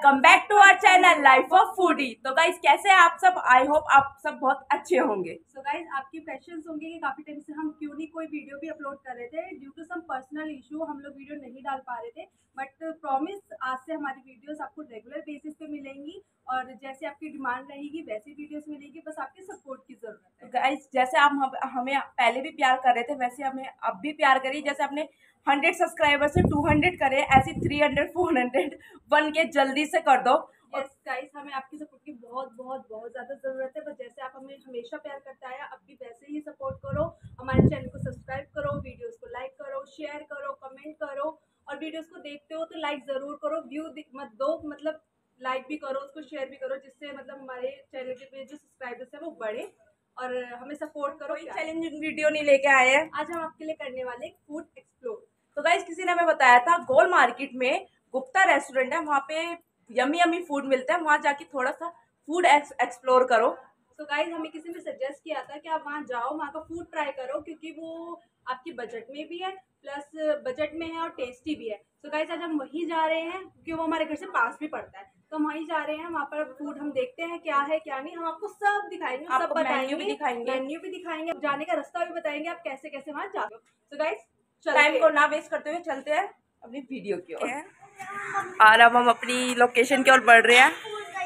Welcome back to our channel life of foodie. तो guys कैसे हैं आप सब? आई होप आप सब बहुत अच्छे होंगे। सो गाइस आपके क्वेश्चंस होंगे कि काफी टाइम से हम क्यों नहीं कोई वीडियो भी अपलोड कर रहे थे। Due to some personal issue हम लोग वीडियो नहीं डाल पा रहे थे, बट प्रॉमिस आज से हमारी वीडियोस आपको रेगुलर बेसिस पे मिलेंगी और जैसे आपकी डिमांड रहेगी वैसी वीडियोस मिलेगी। बस आपके सपोर्ट की जरूरत है। गाइस जैसे आप हमें पहले भी प्यार कर रहे थे वैसे हमें अब भी प्यार करिए। जैसे आपने 100 सब्सक्राइबर से 200 करे, ऐसे 300 400 बन के जल्दी से कर दो। यस गाइस, हमें आपकी सपोर्ट की बहुत बहुत बहुत ज़्यादा ज़रूरत है। बस जैसे आप हमें हमेशा प्यार करते आया, अब भी वैसे ही सपोर्ट करो। हमारे चैनल को सब्सक्राइब करो, वीडियोस को लाइक करो, शेयर करो, कमेंट करो और वीडियोस को देखते हो तो लाइक ज़रूर करो। व्यू मत दो, मतलब लाइक भी करो, उसको शेयर भी करो, जिससे मतलब हमारे चैनल के जो सब्सक्राइबर्स हैं वो बढ़े और हमें सपोर्ट करो। कोई चैलेंजिंग वीडियो नहीं लेके आए हैं आज हम आपके लिए करने वाले एक फूड एक्सप्लोर। तो गाइस किसी ने हमें बताया था गोल मार्केट में गुप्ता रेस्टोरेंट है, वहाँ पे यमी यमी फूड मिलता है, वहाँ जाके थोड़ा सा फूड एक्सप्लोर करो। तो गाइस हमें किसी ने सजेस्ट किया था कि आप वहाँ जाओ, वहाँ का फूड ट्राई करो, क्योंकि वो आपकी बजट में भी है, प्लस बजट में है और टेस्टी भी है। तो गाइस आज हम वहीं जा रहे हैं क्योंकि वो हमारे घर से पास भी पड़ता है, तो हम वहीं जा रहे हैं। वहाँ पर फूड हम देखते हैं क्या है क्या नहीं, हम आपको सब दिखाएंगे, सब बताएंगे, मेन्यू भी दिखाएंगे, जाने का रास्ता भी बताएंगे, आप कैसे कैसे वहाँ जाओ। तो गाइस टाइम को ना वेस्ट करते हुए चलते हैं अपनी वीडियो की ओर। और अब हम अपनी लोकेशन की ओर बढ़ रहे हैं।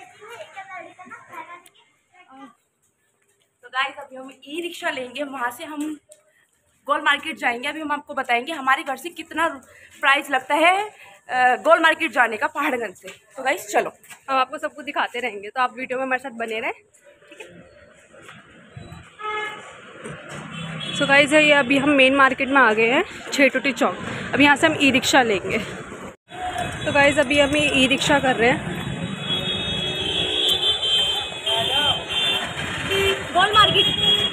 तो गाइस अभी हम ई रिक्शा लेंगे, वहाँ से हम गोल मार्केट जाएंगे। अभी हम आपको बताएंगे हमारे घर से कितना प्राइस लगता है गोल मार्केट जाने का पहाड़गंज से। तो गाइस चलो, हम आपको सब कुछ दिखाते रहेंगे, तो आप वीडियो में हमारे साथ बने रहें, ठीक है। सो गाइस ये अभी हम मेन मार्केट में आ गए हैं, छेटोटी चौक। अब यहाँ से हम ई रिक्शा लेंगे। तो गाइस अभी हम ई रिक्शा कर रहे हैं गोल मार्केट।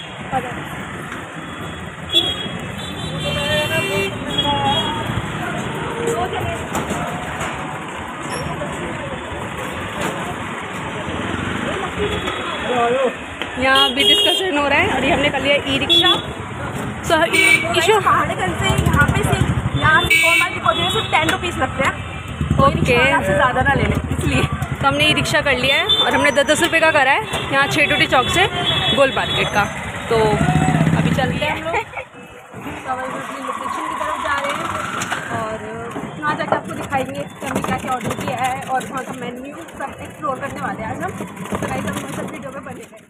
यहाँ अभी डिस्कशन हो रहा है और ये हमने कर लिया e rickshaw. So issue Paharganj से यहाँ पे से यहाँ से गोल मार्केट पहुँचने से 10 रुपीज़ लगते हैं। ओके, से ज़्यादा ना ले लें इसलिए। तो हमने ई रिक्शा कर लिया है और हमने 10-10 रुपये का करा है यहाँ छेटोटी चौक से गोल मार्केट का। तो अभी चलते हैं हम लोग अपनी लोकेशन की तरफ जा रहे हैं और वहाँ जाके आपको दिखाएंगे कि हमने क्या क्या ऑर्डर किया है और वहाँ का मेन्यू सब एक्सप्लोर करने वाले हैं आज हम। तो गाइस हम सब वीडियो में बने हैं।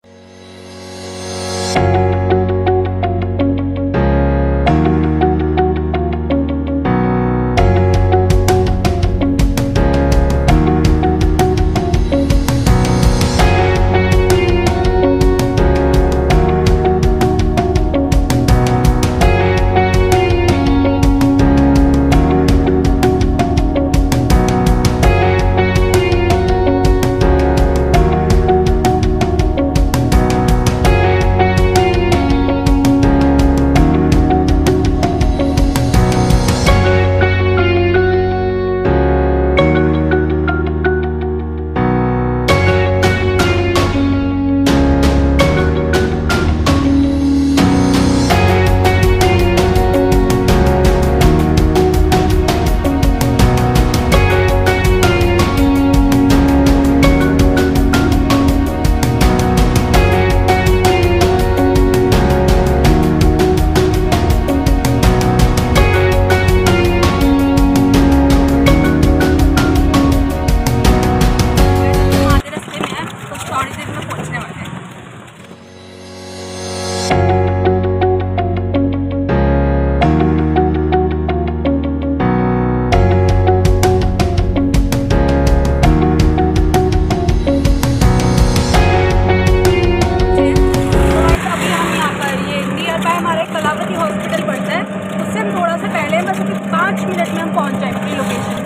हॉस्पिटल पड़ता है, उससे हम थोड़ा सा पहले, बस अभी 5 मिनट में हम पहुंच जाएंगे लोकेशन।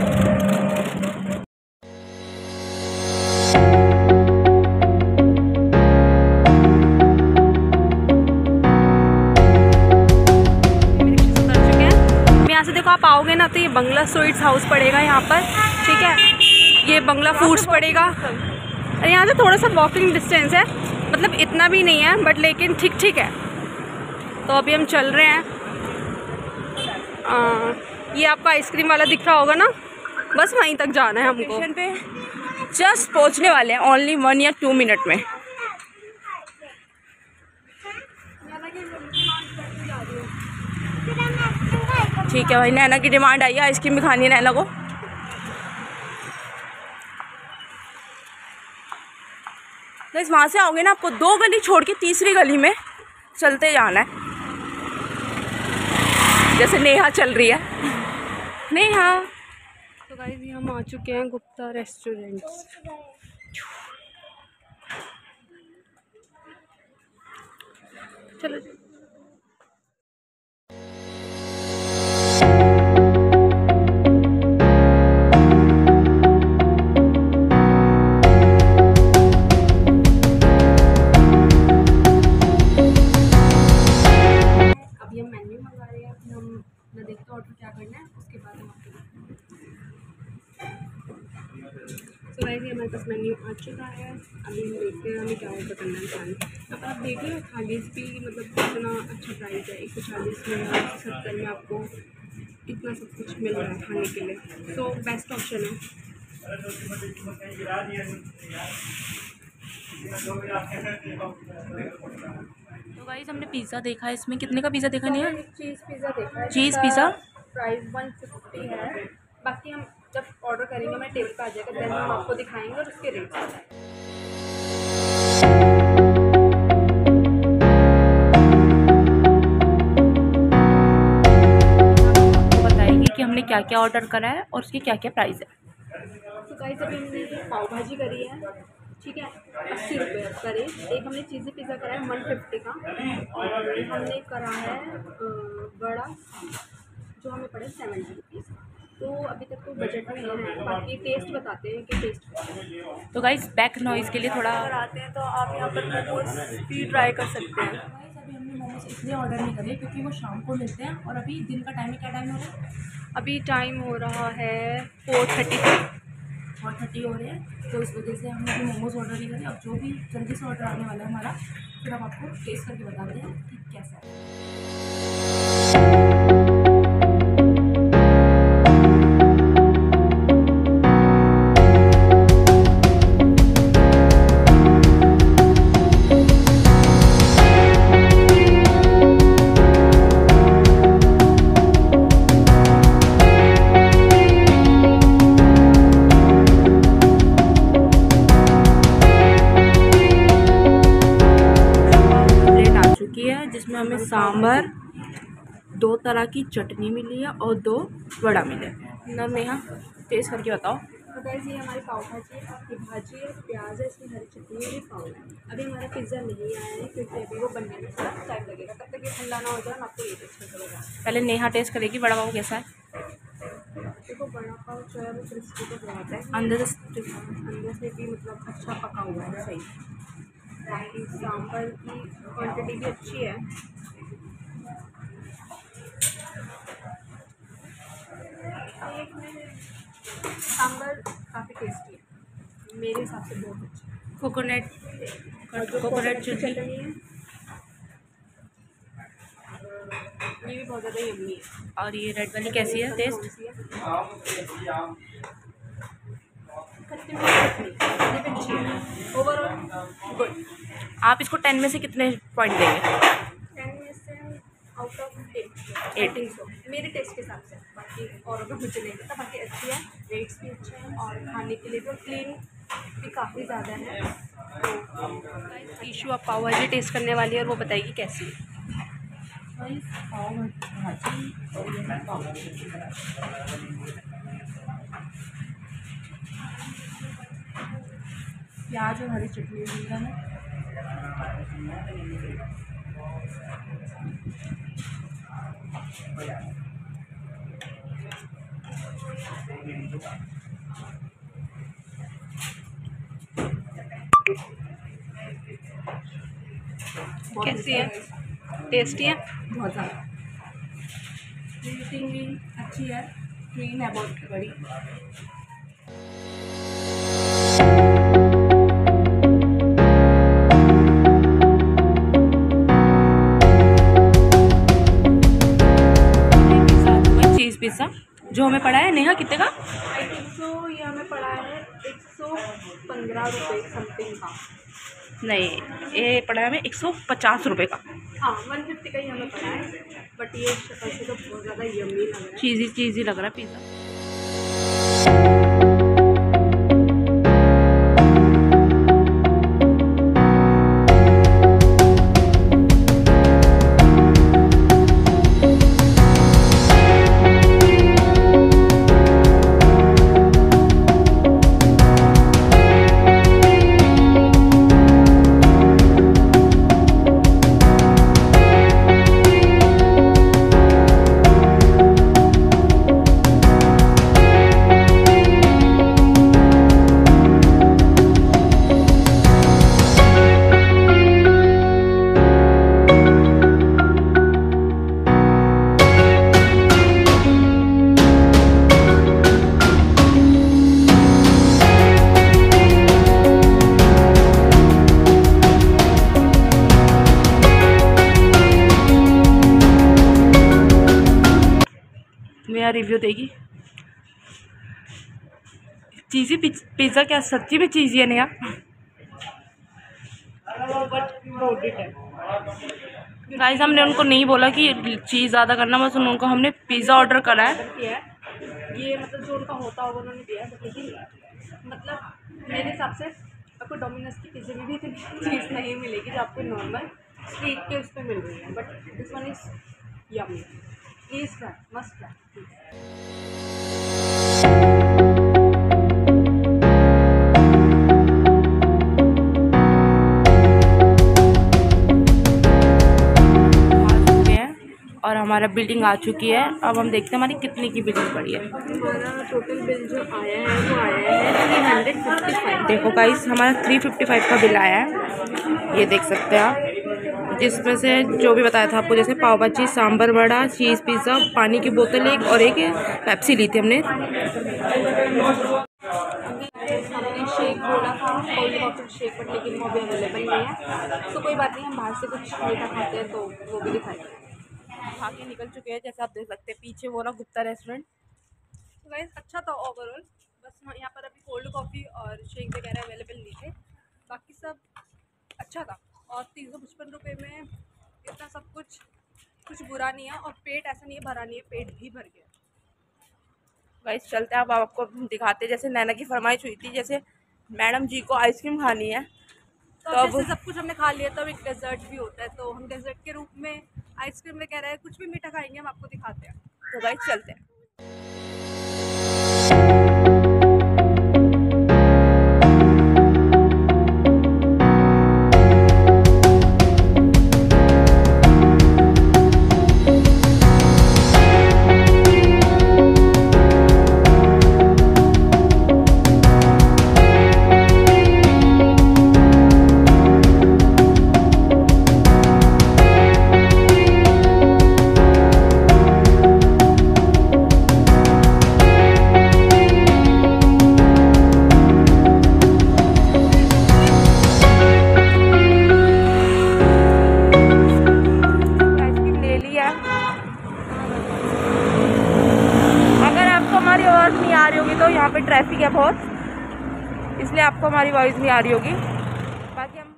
यहाँ से देखो आप आओगे ना तो ये बंगला स्वीट्स हाउस पड़ेगा यहाँ पर, ठीक है। ये बंगला फूड्स पड़ेगा और यहाँ से थोड़ा सा वॉकिंग डिस्टेंस है, मतलब इतना भी नहीं है बट लेकिन ठीक ठीक है। तो अभी हम चल रहे हैं। ये आपका आइसक्रीम वाला दिख रहा होगा ना, बस वहीं तक जाना है हमको। स्टेशन पे जस्ट पहुंचने वाले हैं, ओनली 1 या 2 मिनट में। ठीक है भाई, नैना की डिमांड आई है, आइसक्रीम भी खानी है नैना को। गाइस वहाँ से आओगे ना, आपको 2 गली छोड़ के तीसरी गली में चलते जाना है, जैसे नेहा चल रही है। नेहा। तो गाइस ये हम आ चुके हैं गुप्ता रेस्टोरेंट। चलो ऑर्डर क्या करना है उसके बाद हम आपको। तो गाइस ये हमारे पास मेन्यू आ चुका है। अभी हम देखते हैं हमें क्या ऑर्डर करना है खाने। अब आप देख लो थालीज़ भी मतलब कितना अच्छा प्राइस है। 140 में 70 में आपको कितना सब कुछ मिल रहा है खाने के लिए, तो बेस्ट ऑप्शन है। तो गाइस हमने पिज़्ज़ा देखा है, इसमें कितने का पिज़्ज़ा देखा नहीं है? चीज़ पिज़्ज़ा देखा है। चीज़ पिज़्ज़ा प्राइस 150 है। बाकी हम जब ऑर्डर करेंगे हमारे टेबल पर आ जाएगा, देन हम आपको दिखाएंगे और उसके रेट बताएंगे। आपको बताएगी कि हमने क्या क्या ऑर्डर करा है और उसकी क्या क्या प्राइस है। तो गाइस अभी हमने पाव भाजी करी है, ठीक है, 80 रुपये करें। एक हमने चीज़ी पिज़्ज़ा करा है 150 का, और हमने करा है बड़ा जो हमें पड़े 70 रुपीज़। तो अभी तक तो बजट में है। बाकी टेस्ट बताते हैं कि टेस्ट। तो गाइस बैक नॉइज़ के लिए थोड़ा अगर आते हैं तो आप यहाँ पर मोमोज भी ट्राई कर सकते हैं। गाइस अभी हमने मोमोज इसलिए ऑर्डर नहीं करे क्योंकि वो शाम को मिलते हैं, और अभी दिन का टाइम है, क्या टाइम हो रहा है? अभी टाइम हो रहा है 4:30 हो रहे हैं, तो इस वजह से हमने अभी मोमोज़ ऑर्डर नहीं करे। अब जो भी जल्दी से ऑर्डर आने वाला है हमारा, फिर हम आपको टेस्ट करके बताते हैं कि कैसा है। जिसमें हमें सांभर, 2 तरह की चटनी मिली है और 2 वड़ा मिले। ना नेहा टेस्ट करके बताओ। तो गाइस ये हमारी पाव भाजी है, आपकी भाजी है, प्याज है, इसमें हरी चटनी है, पाव है। अभी हमारा पिज़्ज़ा नहीं आया है क्योंकि अभी वो बनने में थोड़ा टाइम लगेगा। तब तक ये ठंडा ना हो जाए, हम आपको ये टेस्ट करेगा। पहले नेहा टेस्ट करेगी वड़ा पाव कैसा है। देखो बड़ा पाव जो है वो क्रिस्पी तो बहुत है, अंदर से भी मतलब अच्छा पका हुआ है, सही। बाकी सांभर की क्वांटिटी भी अच्छी है। सांभर काफ़ी टेस्टी है, मेरे हिसाब से बहुत अच्छा। कोकोनट चटनी है, ये भी बहुत ज़्यादा यम्मी है। और ये रेड वाली कैसी है टेस्ट? Overall good. आप इसको 10 में से कितने पॉइंट देंगे? 10 में से आउट ऑफ 8 मेरे टेस्ट के हिसाब से। बाकी और भी मुझे नहीं पता, बाकी अच्छी है, रेट्स भी अच्छे हैं और खाने के लिए तो क्लीन भी काफ़ी ज़्यादा है। तो ईशू आप पाव भाजी टेस्ट करने वाली है और वो बताएगी कैसी है। पाव भाजी और ये पाव भाजी, प्याज और हरी चटनी मिलता है। कैसी है? टेस्टी है बहुत ज़्यादा। रेटिंग भी अच्छी है, क्लीन है, बहुत बड़ी। चीज़ पिज़्ज़ा जो हमें पड़ा है नेहा कितने का? सो ये हमें पड़ा है 115 रुपये समथिंग का। नहीं, ये पड़ा है हमें 150 रुपये का। हाँ 150 का ही हमें पड़ा है, बट ये शक्ल से तो बहुत ज़्यादा यम्मी लग रहा है, चीज़ी लग रहा है पिज़्ज़ा। मेरा रिव्यू देगी। चीज़ी पिज़्ज़ा क्या सच्ची में चीज़ी है नया? गाइस हमने उनको नहीं बोला कि चीज़ ज़्यादा करना, बस उनको हमने पिज़्ज़ा ऑर्डर करा है। ये मतलब जो उनका होता होगा उन्होंने दिया है, लेकिन मतलब मेरे हिसाब से आपको डोमिनोज की पिज़्ज़ा में भी इतनी चीज़ नहीं मिलेगी जो आपको नॉर्मल स्ट्रीट के उस पर मिल रही है, but this one is yummy. Please try, must try. और हमारा बिल्डिंग आ चुकी है। अब हम देखते हैं हमारी कितने की बिल्डिंग पड़ी है। हमारा टोटल बिल जो आया है वो आया है 355। देखो गाइस हमारा 355 का बिल आया है, ये देख सकते हैं आप, जिसमें से जो भी बताया था आपको, जैसे पाव भाजी, सांभर वड़ा, चीज़ पिज़्ज़ा, पानी की बोतल एक और एक पेप्सी ली थी हमने। हमने शेक बोला था, कोल्ड कॉफ़ी शेक, बट लेकिन वो भी अवेलेबल नहीं है, तो कोई बात नहीं, हम बाहर से कुछ मीठा खाते हैं तो वो भी दिखाएंगे। खा के निकल चुके हैं, जैसे आप देख सकते हैं पीछे वो ना गुप्ता रेस्टोरेंट। तो गाइस अच्छा था ओवरऑल, बस यहाँ पर अभी कोल्ड कॉफ़ी और शेक वगैरह अवेलेबल नहीं थे, बाकी सब अच्छा था। और 355 रुपये में इतना सब कुछ बुरा नहीं है, और पेट ऐसा नहीं है भरा नहीं है, पेट भी भर गया। गाइस चलते हैं, अब आपको दिखाते हैं। जैसे नैना की फरमाइश हुई थी, जैसे मैडम जी को आइसक्रीम खानी है, तो अब जैसे सब कुछ हमने खा लिया, तब एक डेजर्ट भी होता है, तो हम डेजर्ट के रूप में आइसक्रीम वगैरह कुछ भी मीठा खाएंगे, हम आपको दिखाते हैं। तो गाइस चलते हैं। हमारी आवाज़ नहीं आ रही होगी तो यहाँ पे ट्रैफिक है बहुत, इसलिए आपको हमारी आवाज़ नहीं आ रही होगी। बाकी हम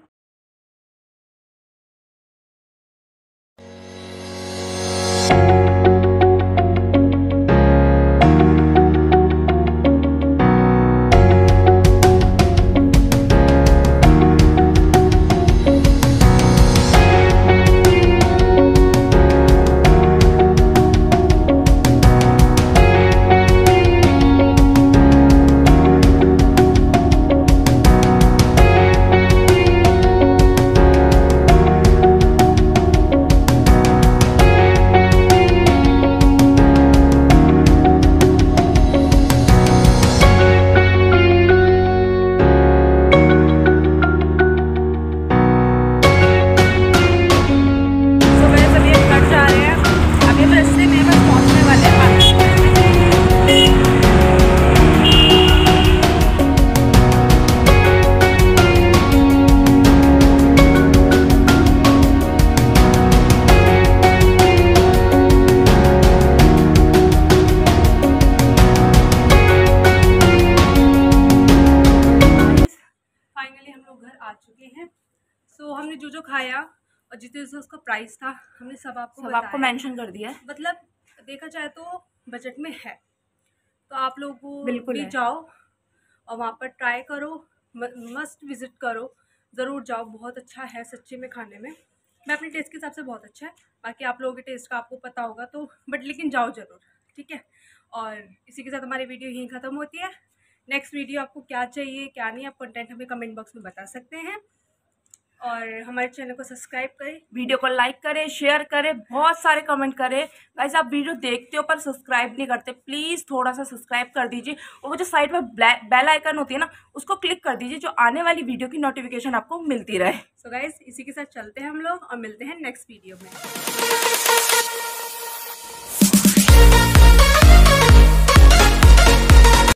खाया और जितने से उसका प्राइस था हमने सब आपको मेंशन कर दिया है। मतलब देखा जाए तो बजट में है, तो आप लोग बिल्कुल भी जाओ और वहाँ पर ट्राई करो, मस्ट विजिट करो, ज़रूर जाओ। बहुत अच्छा है सच्ची में खाने में। मैं अपने टेस्ट के हिसाब से बहुत अच्छा है, बाकी आप लोगों के टेस्ट का आपको पता होगा तो बट लेकिन जाओ ज़रूर, ठीक है। और इसी के साथ हमारी वीडियो यहीं ख़त्म होती है। नेक्स्ट वीडियो आपको क्या चाहिए क्या नहीं, आप कंटेंट हमें कमेंट बॉक्स में बता सकते हैं। और हमारे चैनल को सब्सक्राइब करें, वीडियो को लाइक करें, शेयर करें, बहुत सारे कमेंट करें। गाइस आप वीडियो देखते हो पर सब्सक्राइब नहीं करते, प्लीज़ थोड़ा सा सब्सक्राइब कर दीजिए और वो जो साइड में बेल आइकन होती है ना उसको क्लिक कर दीजिए, जो आने वाली वीडियो की नोटिफिकेशन आपको मिलती रहे। सो गाइस इसी के साथ चलते हैं हम लोग और मिलते हैं नेक्स्ट वीडियो में।